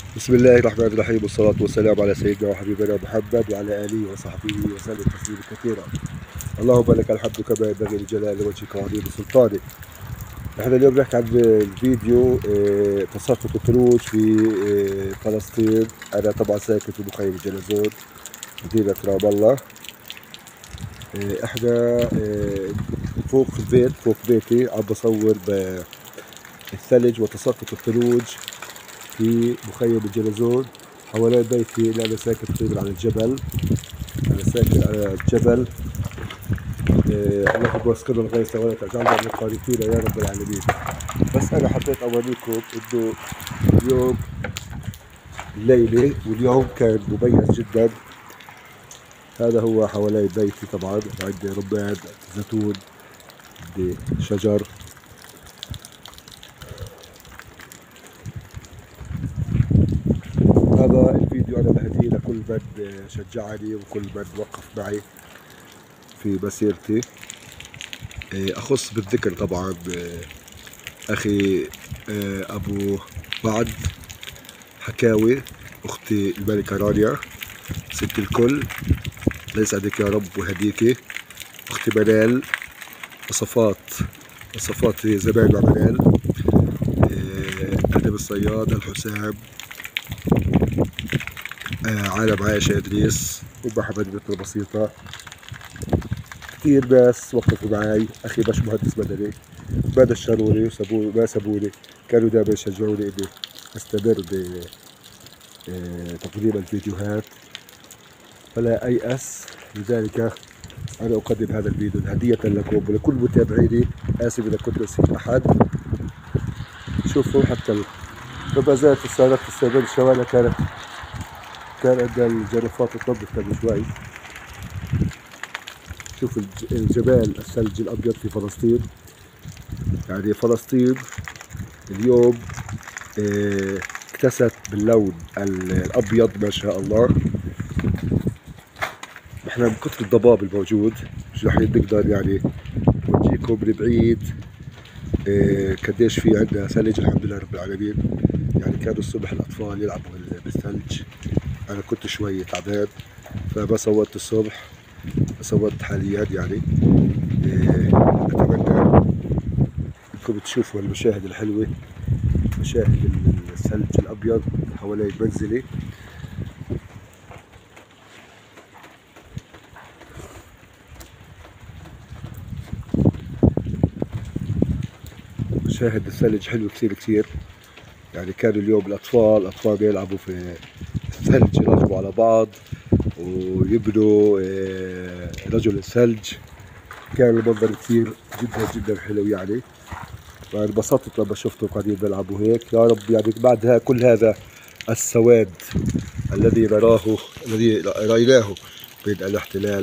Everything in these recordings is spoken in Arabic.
بسم الله الرحمن الرحيم، والصلاة والسلام على سيدنا وحبيبنا محمد وعلى آله وصحبه وسلم تسليما كثيرا. اللهم لك الحمد كما ينبغي لجلال وجهك وعظيم سلطانك. احنا اليوم نحكي عن الفيديو تساقط الثلوج في فلسطين. انا طبعا ساكن في مخيم الجلزون مدينة رام الله. احنا فوق البيت، فوق بيتي، عم بصور بالثلج وتساقط الثلوج في مخيم الجلزون حوالين بيتي، اللي أنا ساكن تقريبا على الجبل. أنا ساكن على الجبل. اللهم واسقنا الغيث ولا تجعلنا من القانطين يا رب العالمين. بس أنا حبيت أوريكم إنه اليوم الليلة، واليوم كان مميز جدا. هذا هو حوالين بيتي، طبعا عندي رمان، زيتون، عندي شجر. هذا الفيديو أنا بهديه لكل من شجعني وكل من وقف معي في مسيرتي. أخص بالذكر طبعا أخي أبو بعد حكاوي، أختي الملكة رانيا ست الكل، الله يسعدك يا رب ويهديكي. أختي منال، وصفات زمان مع منال، أدم الصياد، الحسام، عالم عايشة إدريس، ومحمد بنت بسيطة. كثير ناس وقفوا معي، أخي باش مهندس مدني، ما دشروني ما سابوني، كانوا دائما يشجعوني إني أستمر بتقديم الفيديوهات، فلا أيأس. لذلك أنا أقدم هذا الفيديو هدية لكم ولكل متابعيني. آسف إذا كنت نسيت أحد. شوفوا حتى فما زالت السيارات تستمر. الشوارع كان عندنا الجرافات تنظف قبل شوي. شوف الجبال، الثلج الأبيض في فلسطين. يعني فلسطين اليوم اكتست باللون الأبيض ما شاء الله. احنا من كثر الضباب الموجود مش رح نقدر يعني نورجيكم من بعيد قديش في عندنا ثلج. الحمد لله رب العالمين. يعني كانوا الصبح الأطفال يلعبوا بالثلج. أنا كنت شوي تعبان فما صورت الصبح، صورت حاليا. يعني أتمنى انكم تشوفوا المشاهد الحلوة، مشاهد الثلج الأبيض حوالين منزلي. مشاهد الثلج حلو كثير كثير. يعني كانوا اليوم الأطفال بيلعبوا في الثلج، يركبوا على بعض ويبنوا رجل الثلج. كان المنظر كثير جدا جدا حلو يعني. وانبسطت لما شفتهم قاعدين بيلعبوا هيك. يا رب يعني بعد كل هذا السواد الذي رأيناه بين الاحتلال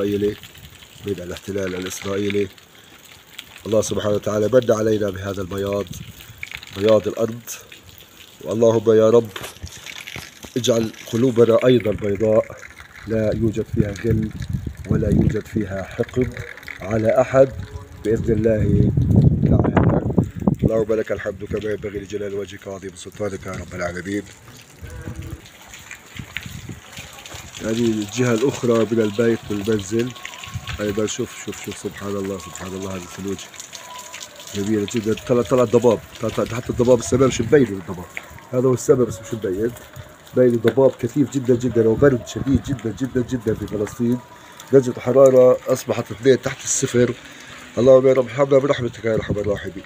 الإسرائيلي، الله سبحانه وتعالى من علينا بهذا البياض، بياض الأرض. واللهم يا رب اجعل قلوبنا أيضا بيضاء، لا يوجد فيها غل ولا يوجد فيها حقد على أحد بإذن الله تعالى. اللهم لك الحمد كما ينبغي لجلال وجهك وعظيم سلطانك يا رب العالمين. هذه الجهة الأخرى من البيت والمنزل أيضا. شوف سبحان الله سبحان الله. هذه الثلوج جميلة جدا. طلع ضباب، حتى الضباب السبب مش مبين. الضباب هذا هو السبب بس مش مبين. باين ضباب كثير جدا جدا، وبرد شديد جدا جدا جدا في فلسطين. درجة الحرارة أصبحت 2 تحت الصفر. اللهم يا رب ارحمنا برحمتك يا أرحم الراحمين.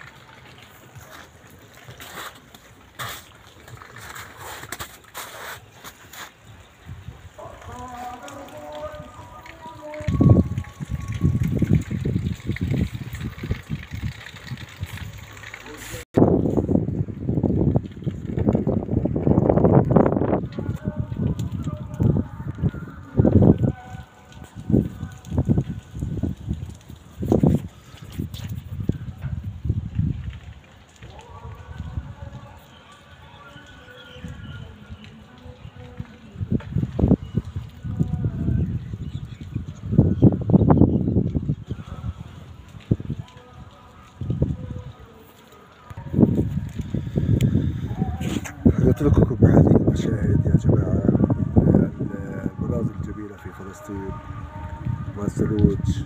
لكم هذه المشاهد يا جماعة، المناظر الجميلة في فلسطين والثلوج.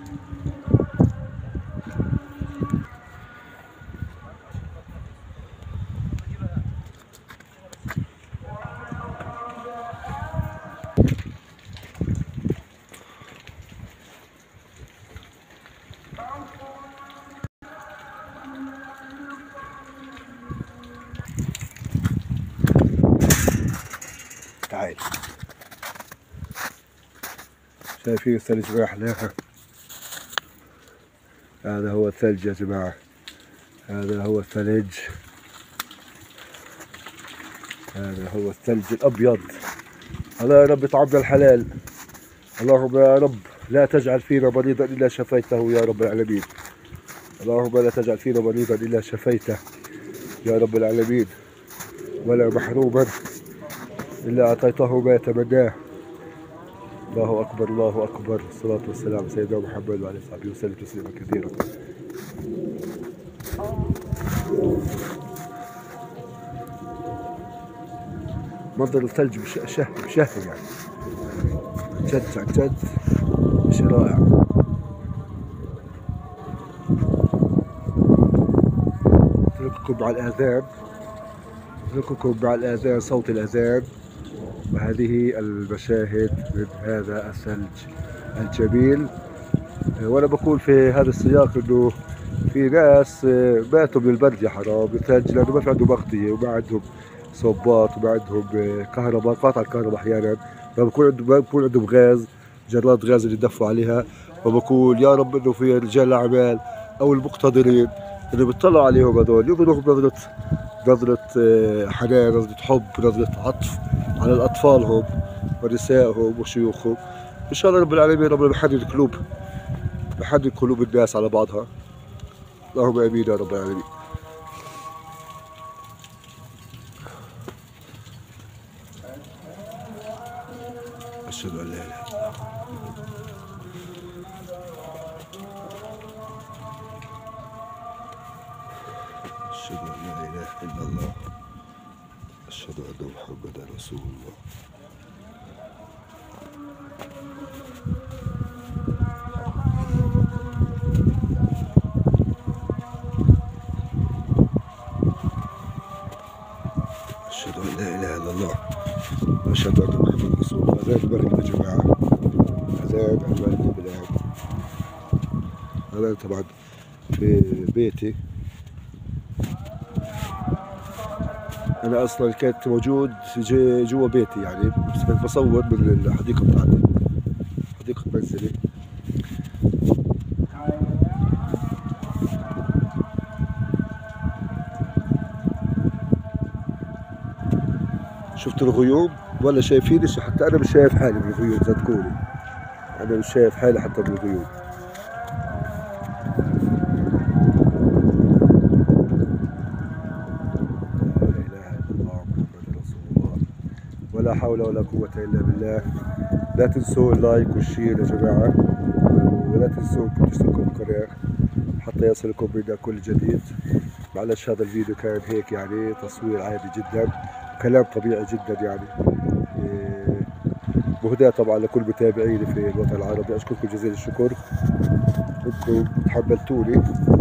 تعال، شايفين الثلج رايح لها؟ هذا هو الثلج يا جماعة، هذا هو الثلج، هذا هو الثلج الأبيض. الله يا رب اطعمنا الحلال، اللهم يا رب لا تجعل فينا مريضا إلا شفيته يا رب العالمين، اللهم لا تجعل فينا مريضا إلا شفيته يا رب العالمين، ولا محروما إلا أعطيته ما يتمناه. الله أكبر، الله أكبر، الصلاة والسلام على سيدنا محمد وعلى صحبه وسلم تسليما كثيرا. منظر الثلج بشهي يعني، جد عن جد شيء رائع. أترككم مع الآذان، أترككم مع الآذان، صوت الآذان، وهذه المشاهد من هذا الثلج الجميل. وأنا بقول في هذا السياق إنه في ناس ماتوا من البرد يا حرام الثلج، لأنه ما في عندهم أغطية وما عندهم صوبات وما عندهم كهرباء، قاطع الكهرباء أحيانا، فبكون عندهم غاز، جرات غاز اللي يدفوا عليها. وبقول يا رب إنه في رجال الأعمال أو المقتدرين اللي بيطلعوا عليهم هذول يقولوا نظرة حنان، نظرة حب، نظرة عطف على أطفالهم ونسائهم وشيوخهم. إن شاء الله رب العالمين ربنا بحنن قلوب الناس على بعضها، اللهم آمين يا رب العالمين. أشهد أن لا إله إلا الله، أشهد أن لا إله إلا الله، أشهد أن محمدا رسول الله. أشهد أن لا إله إلا الله، أشهد أن محمدا رسول الله. أذان المغرب يا جماعة، أذان المغرب الآن. أنا طبعا في بيتي، أنا أصلا كنت موجود جوا بيتي يعني، بس كنت بصور من الحديقة بتاعتي، حديقة منزلي. شفتوا الغيوم ولا شايفين شيء؟ حتى أنا مش شايف حالي من الغيوم، صدقوني أنا مش شايف حالي حتى من الغيوم. ولا حول ولا قوة إلا بالله. لا تنسوا اللايك والشير يا جماعة، ولا تنسوا انكم تشتركوا بالقناة حتى يصلكم منا كل جديد. معلش هذا الفيديو كان هيك يعني تصوير عادي جدا، كلام طبيعي جدا يعني، مهداة طبعا لكل متابعيني في الوطن العربي. أشكركم جزيل الشكر، انكم تحملتوني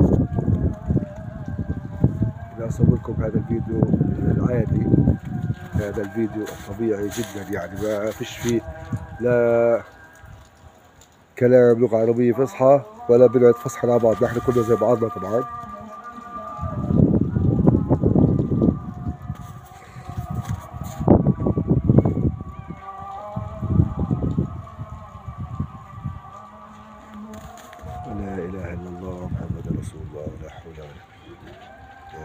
إني أصور لكم هذا الفيديو العادي، هذا الفيديو الطبيعي جدا يعني، ما فيش فيه لا كلام لغة عربية فصحى ولا بنقعد فصحى مع بعض، نحن كلنا زي بعضنا طبعا. لا إله إلا الله محمد رسول الله، لا حول ولا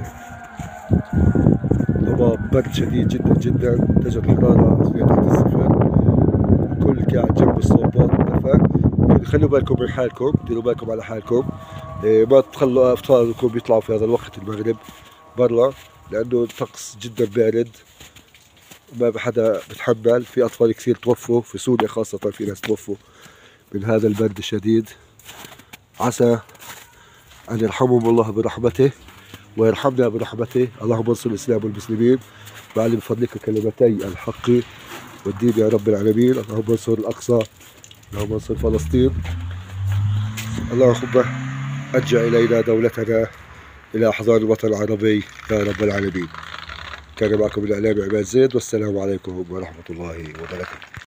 قوة. برد شديد جدا جدا، درجة الحرارة تحت الصفر، الكل قاعد جنب الصوبات والدفا. خلوا بالكم من حالكم، ديروا بالكم على حالكم، ما تخلوا أطفالكم يطلعوا في هذا الوقت المغرب برا، لأنه الطقس جدا بارد وما حدا بتحمل. في أطفال كثير توفوا في سوريا خاصة، في ناس توفوا من هذا البرد الشديد. عسى أن يرحمهم الله برحمته ويرحمنا برحمته. اللهم انصر الإسلام والمسلمين، وعلم بفضلك كلمتي الحق والدين يا رب العالمين. اللهم انصر الأقصى، اللهم انصر فلسطين. اللهم أرجع إلينا دولتنا إلى أحضان الوطن العربي يا رب العالمين. كان معكم الإعلامي عماد زيد، والسلام عليكم ورحمة الله وبركاته.